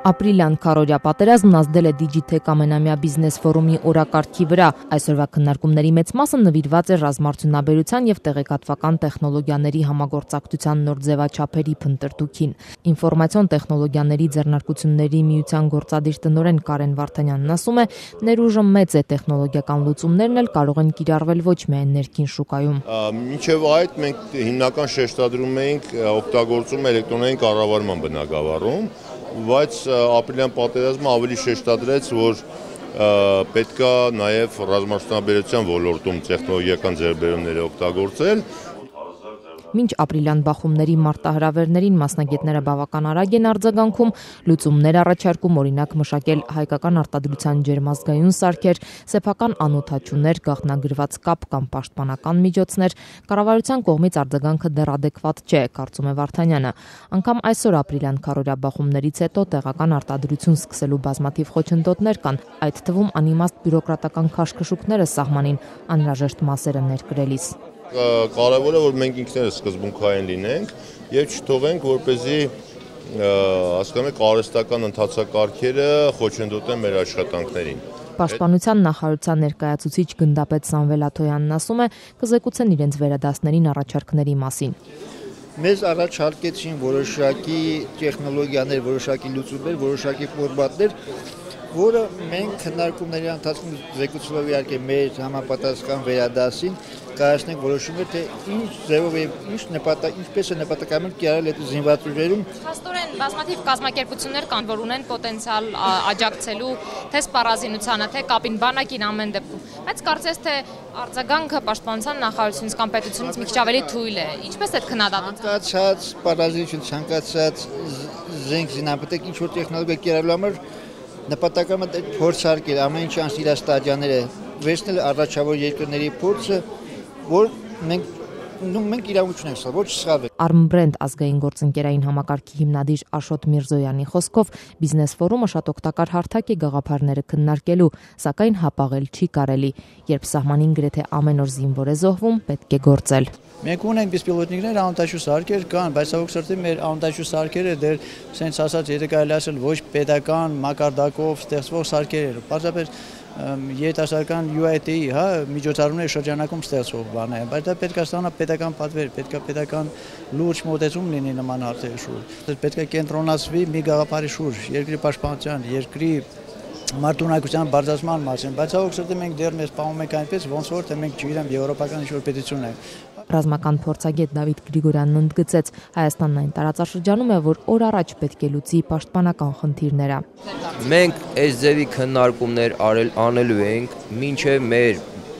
Ապրիլյան քարորյա պատերազմն ազդել է Digitech ամենամյա բիզնես ֆորումի օրակարգի վրա։ Այսօրվա քննարկումների մեծ մասը նվիրված է ռազմարտունաբերության եւ տեղեկատվական տեխնոլոգիաների համագործակցության նոր ձևաչափերի փնտրտուքին։ Ինֆորմացիոն տեխնոլոգիաների ձեռնարկությունների միության գործադիր տնօրեն Կարեն Վարդանյանն ասում է, ներուժը մեծ է, տեխնոլոգիական լուծումներն էլ կարող են կիրառվել ոչ միայն ներքին շուկայում։ Մինչև այդ մենք հիմնական շեշտադրում էինք օգտագործում էլեկտրոնային կառավարման բնագավառում, բայց ապրիլյան պատերազմը ավելի շեշտադրեց, որ պետքա նաև ռազմարտունաբերության ոլորտում տեխնոլոգիական ձեռքբերումներ օգտագործել։ Մինչ ապրիլյան բախումների մարտահրավերներին մասնագետները բավական արագ են արձագանքում, լուծումներ առաջարկում, օրինակ մշակել հայկական արտադրության ջերմազգայուն սարքեր, սեփական անօդաչուներ, գաղտնագրված կապ կամ պաշտպանական միջոցներ, կառավարության կողմից արձագանքը դեռ adekvat չէ, կարծում է Վարդանյանը։ Անգամ այսօր ապրիլյան քարորյա բախումներից հետո տեղական արտադրություն սկսելու բազմաթիվ խոչընդոտներ կան, այդ թվում անիմաստ բյուրոկրատական քաշքշուկները սահմանին անհրաժեշտ մասերը ներկրելիս։ Կարևորը, որ մենք ինքներս սկզբունքային լինենք եւ չթողենք, որպեսզի հասկանում եք արհեստական ընթացակարգերը խոչընդոտեն մեր աշխատանքներին։ Պաշտպանության նախարարության ներկայացուցիչ գնդապետ Սամվել Աթոյանն ասում է, կզեկուցեն իրենց վերադասներին առաջարկների մասին։ Մեզ առաջարկեցին որոշակի տեխնոլոգիաներ, որոշակի լուծումներ, որոշակի ֆորմատներ, որը մենք քննարկումների ընթացքում զեկուցելով իհարկե մեր համապատասխան վերադասին կայացնենք որոշումներ, թե ինչ ձևով եւ ինչպես է նպատակայինորեն կիրառել այդ զինված ուժերում։ Փաստորեն բազմաթիվ կազմակերպություններ կան, որ ունեն պոտենցիալ աջակցելու թե սպառազինությանը, թե կապին բանակին ամեն դեպքում։ Բայց կարծես թե արձագանքը պաշտպանության նախարարությունից կամ պետությունից մի քիչ ավելի թույլ է։ Ինչպես է քննադատում։ Ցանկացած սպառազինություն, ցանկացած զենք զինապետք ինչ որ տեխնոլոգիա կիրառելու համար նպատակը փորձարկել ամեն ինչ իր ստադիաները, վերցնել առաջավոր երկրների փորձը, որ մենք իրավունք ունենք, ոչ սխալվել։ Armbrand ազգային գործընկերային համակարգի հիմնադիր Աշոտ Միրզոյանի խոսքով բիզնես ֆորումը շատ օգտակար հարթակ է գաղափարները քննարկելու, սակայն հապաղել չի կարելի, երբ սահմանին գրեթե ամեն օր զինվոր է զոհվում, պետք է գործել։ Մենք ունենք բիսպիլոտնիկներ, անօդաչու սարքեր կան, բայց ցավոք սրտի մեր անօդաչու սարքերը դեռ sense ասած, եթե կարելի ասել, ոչ պետական մակարդակով ստեղծվող սարքեր են։ Պարզապես երիտասարդական UIT-ի, միջոցառումների շրջանակում ստեղծվող բան է, բայց դա պետք է ստանա պետական պատվեր, պետք է պետական լուրջ մոտեցում լինի նման հարցերի շուրջ։ Պետք է կենտրոնացվի մի գաղափարի շուրջ, երկրի պաշտպանության, երկրի մարտունակության բարձրացման մասին, բայց ցավոք սրտի մենք դեռ մեզ պահում ենք այնպես, ոնց որ թե մենք չգիտեմ եվրոպական ինչ-որ պետություն է։ Ռազմական փորձագետ Դավիթ Գրիգորյանն ընդգծեց, Հայաստանն այն տարածաշրջանում է, որ օր առաջ պետք է լուծի պաշտպանական խնդիրները։ Մենք այս ձևի քննարկումներ անելու ենք, մինչև մեր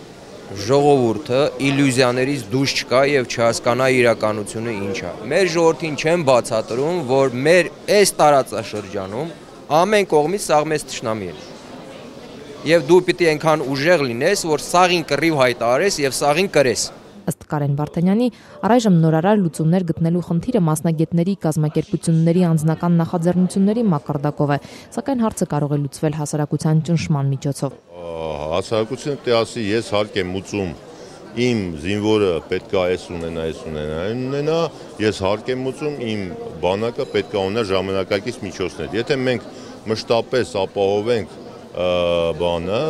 ժողովուրդը իլյուզիաներից դուրս չկա եւ չհասկանա իրականությունը ինչ է։ Մեր ժողովրդին չեն բացատրում, որ մեր այս տարածաշրջանում ամեն կողմից սաղ մեզ թշնամի է։ Եվ դու պիտի այնքան ուժեղ լինես, որ սաղին կռիվ հայտարարես եւ սաղին կրես։ Ըստ Կարեն Վարդանյանի, առայժմ նորարար լուծումներ գտնելու խնդիրը մասնագետների, կազմակերպությունների անձնական նախաձեռնությունների մակարդակով է, սակայն հարցը կարող է լուծվել հասարակության ճնշման միջոցով։ Հասարակությունը պետք է ասի, ես հարկ եմ ուծում, իմ զինվորը պետք է այս ունենա, ես հարկ եմ ուծում, իմ բանակը պետք է ունենա ժամանակակից միջոցներ։ Եթե մենք մշտապես ապահովենք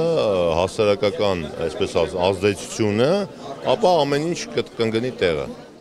հասարակական, այսպես ասած, ազդեցությունը, ապա ամեն ինչ կընկնի տեղը։